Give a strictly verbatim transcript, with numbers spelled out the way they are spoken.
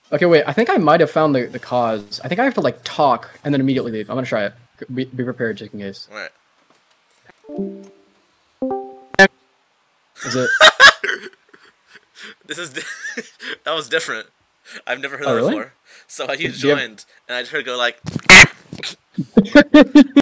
Okay, wait. I think I might have found the the cause. I think I have to like talk and then immediately leave. I'm gonna try it. Be, be prepared just in case. Alright. Is it? This is di that was different. I've never heard Oh, that really? before. So you Do you have- joined, and I just heard go like.